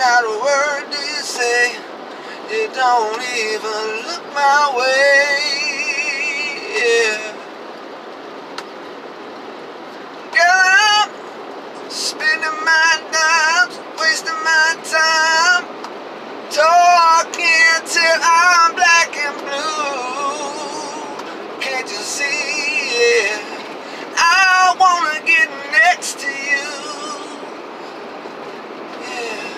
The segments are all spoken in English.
not a word do you say. You don't even look my way. Yeah. Girl, I'm spending my dimes, wasting my time, talking till I'm black and blue. Can't you see? Yeah. I wanna get next to you. Yeah.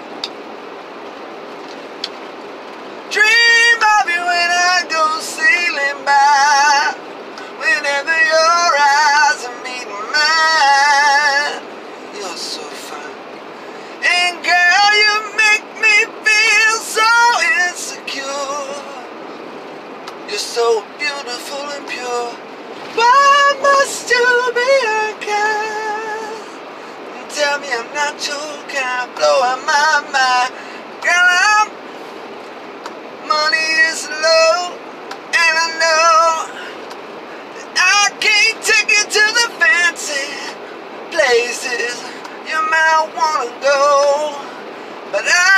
Dream of you when I go sailing by. Whenever your eyes are meeting mine, you're so fine. And girl, you make me feel so insecure. You're so beautiful and pure. Why must you be unkind? Tell me I'm not your kind, blowing my mind. Girl, money is low, and I know I can't take you to the fancy places you might wanna go, but I